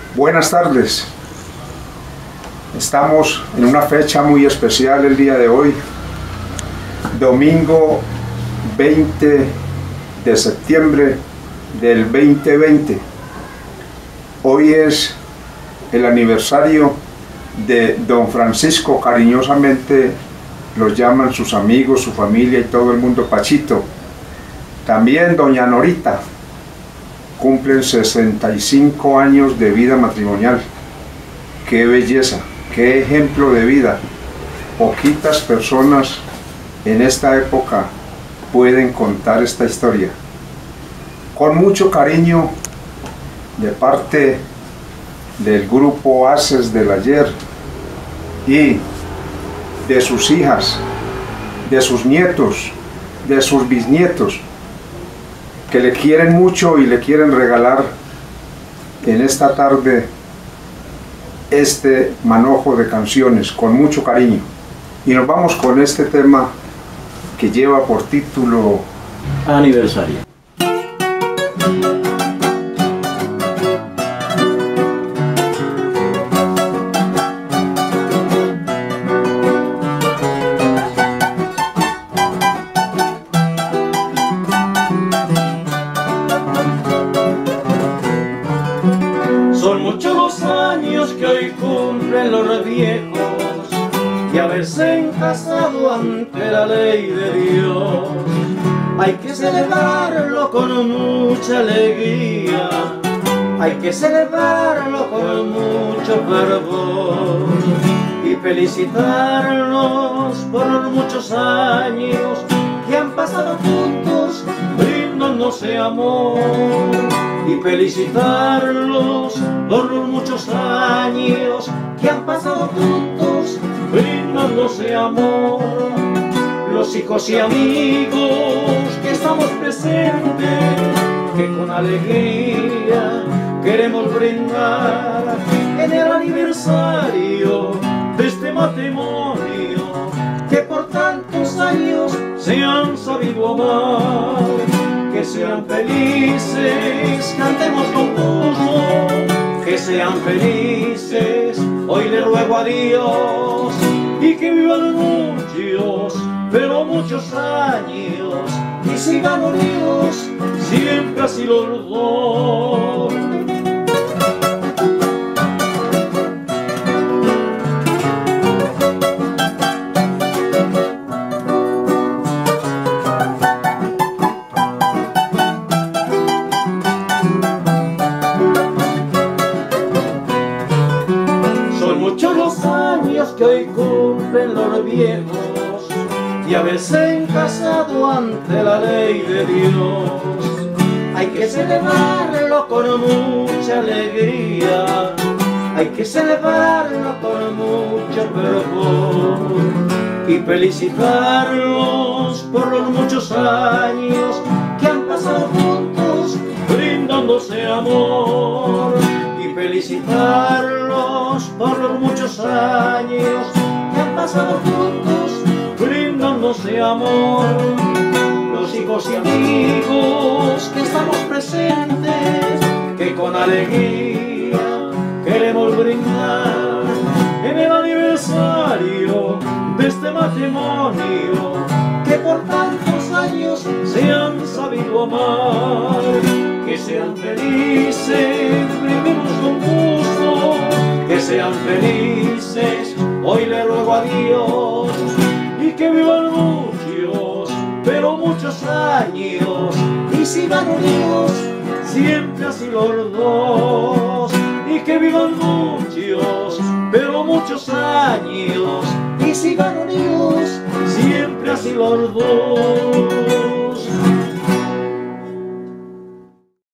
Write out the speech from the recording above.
Buenas tardes. Estamos en una fecha muy especial el día de hoy, domingo 20 de septiembre del 2020. Hoy es el aniversario de don Francisco, cariñosamente los llaman sus amigos, su familia y todo el mundo Pachito. También doña Norita, cumplen 65 años de vida matrimonial. ¡Qué belleza! ¡Qué ejemplo de vida! Poquitas personas en esta época pueden contar esta historia. Con mucho cariño de parte del grupo Haces del Ayer y de sus hijas, de sus nietos, de sus bisnietos, que le quieren mucho y le quieren regalar en esta tarde este manojo de canciones con mucho cariño. Y nos vamos con este tema que lleva por título Aniversario. Son muchos los años que hoy cumplen los viejos y haberse casado ante la ley de Dios. Hay que celebrarlo con mucha alegría, hay que celebrarlo con mucho fervor y felicitarlos por los muchos años que han pasado juntos brindándose amor. Y felicitarlos por los muchos años que han pasado juntos brindándose amor. Los hijos y amigos que estamos presentes, que con alegría queremos brindar en el aniversario de este matrimonio que por tantos años se han sabido amar. Que sean felices, cantemos con gusto, que sean felices, hoy le ruego a Dios, y que vivan muchos, pero muchos años, y sigan unidos, siempre así los dos. Muchos los años que hoy cumplen los viejos y haberse casado ante la ley de Dios. Hay que celebrarlo con mucha alegría, hay que celebrarlo con mucho fervor y felicitarlos por los muchos años que han pasado juntos brindándose amor. Felicitarlos por los muchos años que han pasado juntos brindándose amor. Los hijos y amigos que estamos presentes, que con alegría queremos brindar en el aniversario de este matrimonio que por tantos años se han sabido amar. Que sean felices, brindemos con gusto, que sean felices, hoy le ruego a Dios, y que vivan muchos, pero muchos años, y sigan unidos, siempre así los dos. Y que vivan muchos, pero muchos años, y sigan unidos, siempre así los dos.